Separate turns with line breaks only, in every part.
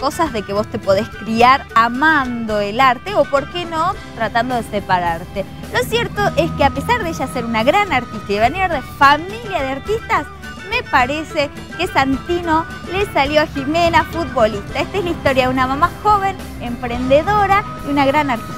cosas de que vos te podés criar amando el arte o, por qué no, tratando de separarte. Lo cierto es que a pesar de ella ser una gran artista y venir de familia de artistas, me parece que Santino le salió a Jimena futbolista. Esta es la historia de una mamá joven, emprendedora y una gran artista.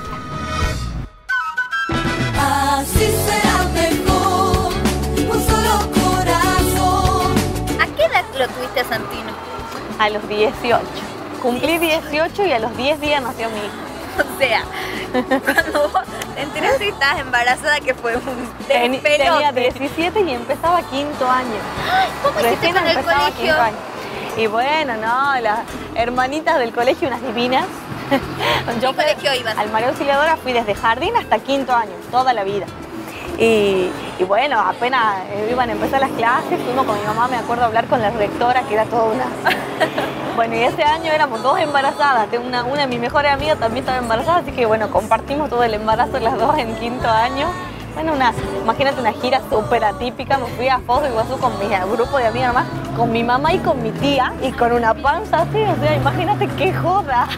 Así será mejor, un solo corazón.
¿A qué edad lo tuviste a Santino?
A los 18. Cumplí 18 y a los 10 días nació mi hijo.
O sea, cuando vos te enteraste que estabas embarazada, que fue un despelote.
Tenía 17 y empezaba quinto año.
Ay, ¿cómo hiciste con el colegio?
Quinto año. Y bueno, no, las hermanitas del colegio, unas divinas.
¿Qué colegio ibas?
Al María Auxiliadora fui desde jardín hasta quinto año, toda la vida. Y bueno, apenas iban a empezar las clases, fuimos con mi mamá, me acuerdo, a hablar con la rectora, que era toda una... Bueno, y ese año éramos dos embarazadas. Una de mis mejores amigas también estaba embarazada, así que bueno, compartimos todo el embarazo las dos en quinto año. Bueno, imagínate una gira súper atípica. Me fui a Foz de Iguazú con mi grupo de amigas nomás, con mi mamá y con mi tía, y con una panza así, o sea, imagínate qué joda.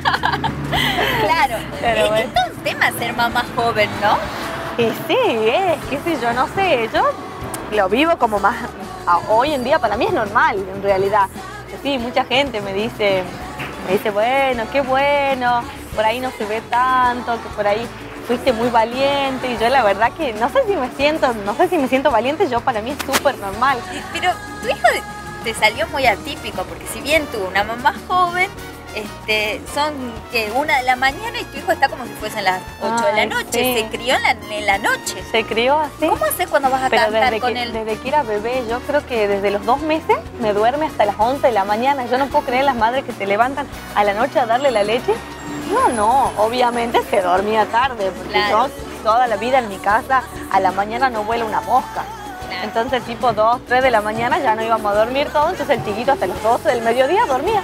Claro,
pero bueno.
Es todo un tema ser mamá joven, ¿no?
Y sí, qué sé yo, no sé, yo lo vivo como más, hoy en día para mí es normal, en realidad. Sí, mucha gente me dice, bueno, qué bueno, por ahí no se ve tanto, que por ahí fuiste muy valiente, y yo la verdad que no sé si me siento valiente, yo para mí es súper normal.
Pero tu hijo te salió muy atípico, porque si bien tuvo una mamá joven, son que 1 de la mañana y tu hijo está como si fuesen las 8 de la noche,
sí.
Se crió en la noche.
Se crió así.
¿Cómo haces cuando vas a cantar con él?
Desde que era bebé, yo creo que desde los 2 meses me duerme hasta las 11 de la mañana. Yo no puedo creer las madres que se levantan a la noche a darle la leche. No, obviamente se dormía tarde, porque
claro.
Yo toda la vida en mi casa a la mañana no vuela una mosca. Claro. Entonces tipo 2, 3 de la mañana ya no íbamos a dormir todos, entonces el chiquito hasta las 12 del mediodía dormía.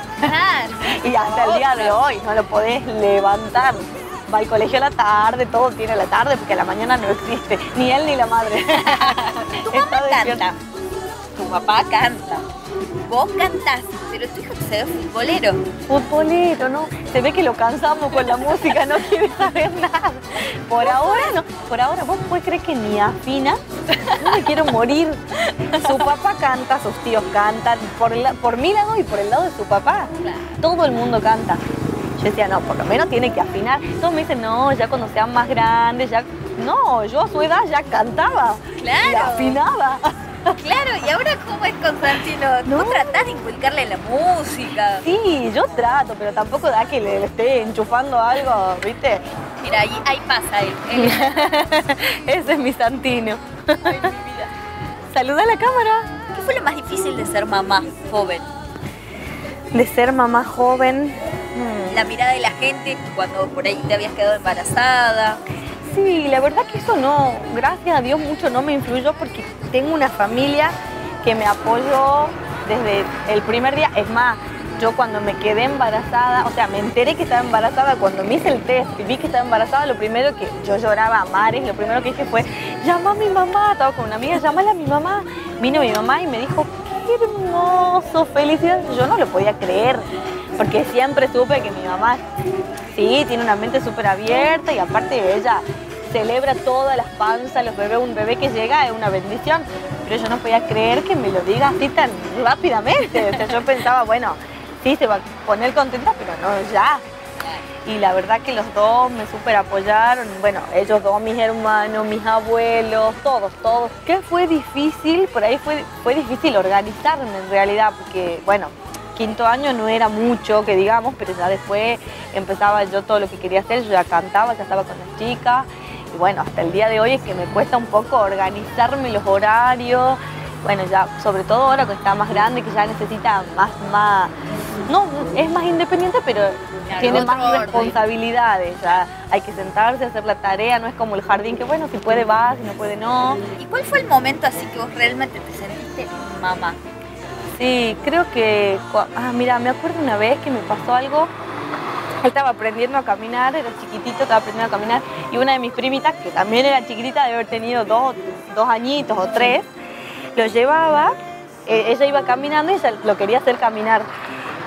Y hasta el día de hoy no lo podés levantar. Va al colegio a la tarde, todo tiene a la tarde, porque a la mañana no existe, ni él ni la madre.
Tu mamá canta, tu papá canta, vos cantás, pero tu hijo se ve futbolero.
Futbolero, ¿no? Se ve que lo cansamos con la música, no quiere saber nada. Por ahora no, por ahora vos podés creer que ni afina. No me quiero morir. Su papá canta, sus tíos cantan, por mi lado y por el lado de su papá.
Claro.
Todo el mundo canta. Yo decía, no, por lo menos tiene que afinar. Todos me dicen, no, ya cuando sean más grandes, ya... No, yo a su edad ya cantaba.
Claro.
Y afinaba.
Claro, ¿y ahora cómo es con Santino?
No.
¿Vos tratás de inculcarle la música?
Sí, yo trato, pero tampoco da que le esté enchufando algo, ¿viste?
Mira, ahí pasa él.
Ese es mi Santino.
Ay, mi vida.
Saluda a la cámara.
¿Qué fue lo más difícil de ser mamá joven?
De ser mamá joven.
La mirada de la gente cuando por ahí te habías quedado embarazada.
Sí, la verdad que eso no, gracias a Dios mucho no me influyó, porque tengo una familia que me apoyó desde el primer día. Es más, yo cuando me quedé embarazada, o sea, me enteré que estaba embarazada cuando me hice el test y vi que estaba embarazada, lo primero que yo lloraba a mares, lo primero que dije fue, llama a mi mamá, estaba con una amiga, llámala a mi mamá. Vino mi mamá y me dijo, qué hermoso, felicidad. Yo no lo podía creer, porque siempre supe que mi mamá, sí, tiene una mente súper abierta, y aparte ella celebra todas las panzas, los bebés, un bebé que llega es una bendición, pero yo no podía creer que me lo diga así tan rápidamente. O sea, yo pensaba, bueno, sí, se va a poner contenta, pero no ya. Y la verdad que los dos me súper apoyaron, bueno, ellos dos, mis hermanos, mis abuelos, todos. ¿Qué fue difícil? Por ahí fue difícil organizarme en realidad, porque, bueno, quinto año no era mucho, que digamos, pero ya después empezaba yo todo lo que quería hacer, yo ya cantaba, ya estaba con las chicas, y bueno, hasta el día de hoy es que me cuesta un poco organizarme los horarios. Bueno, ya, sobre todo ahora que está más grande, que ya necesita más, no, es más independiente, pero claro, tiene más responsabilidades. Ya hay que sentarse, hacer la tarea, no es como el jardín, que bueno, si puede va, si no puede no.
¿Y cuál fue el momento así que vos realmente te sentiste mamá?
Sí, creo que, mira, me acuerdo una vez que me pasó algo. Él estaba aprendiendo a caminar, era chiquitito, estaba aprendiendo a caminar, y una de mis primitas, que también era chiquitita, debe haber tenido dos añitos o 3, lo llevaba, ella iba caminando y ella lo quería hacer caminar.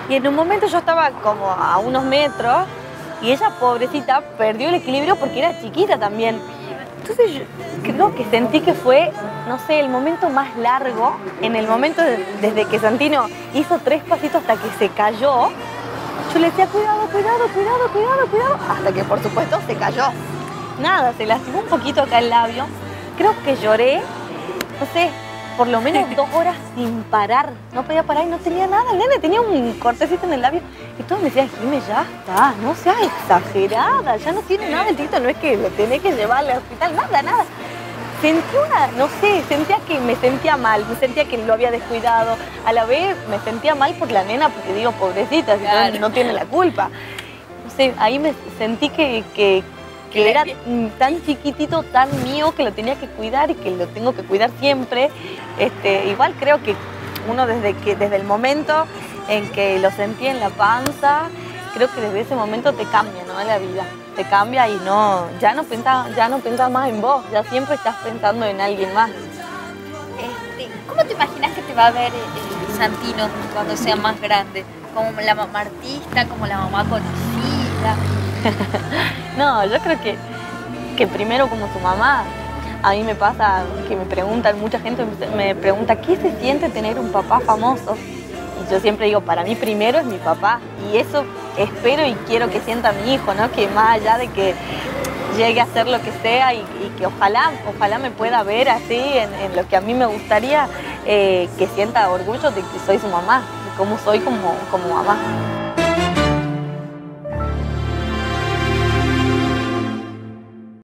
Y en un momento yo estaba como a unos metros y ella, pobrecita, perdió el equilibrio porque era chiquita también. Entonces yo creo que sentí que fue, no sé, el momento más largo, en el momento desde que Santino hizo 3 pasitos hasta que se cayó. Yo le decía, cuidado, cuidado, cuidado, cuidado, cuidado, hasta que por supuesto se cayó. Nada, se lastimó un poquito acá el labio. Creo que lloré, no sé, por lo menos 2 horas sin parar. No podía parar y no tenía nada. El nene tenía un cortecito en el labio. Y todos me decían, Jimé, ya está, no seas exagerada, ya no tiene nada el tito, no es que lo tenés que llevar al hospital, nada, nada. Sentí no sé, sentía que me sentía mal, me sentía que lo había descuidado. A la vez me sentía mal por la nena, porque digo, pobrecita, claro, no tiene la culpa. No sé, ahí me sentí que era tan chiquitito, tan mío, que lo tenía que cuidar y que lo tengo que cuidar siempre. Igual creo que uno desde el momento en que lo sentí en la panza, creo que desde ese momento te cambia, ¿no? La vida. Te cambia y ya no pensás más en vos, ya siempre estás pensando en alguien más.
¿Cómo te imaginas que te va a ver Santino cuando sea más grande? ¿Como la mamá artista, como la mamá conocida?
No, yo creo que primero como su mamá. A mí me pasa que me preguntan, mucha gente me pregunta, ¿qué se siente tener un papá famoso? Y yo siempre digo, para mí primero es mi papá. Y eso espero y quiero que sienta mi hijo, ¿no? Que más allá de que llegue a hacer lo que sea y que ojalá me pueda ver así en lo que a mí me gustaría, que sienta orgullo de que soy su mamá, de cómo soy como mamá.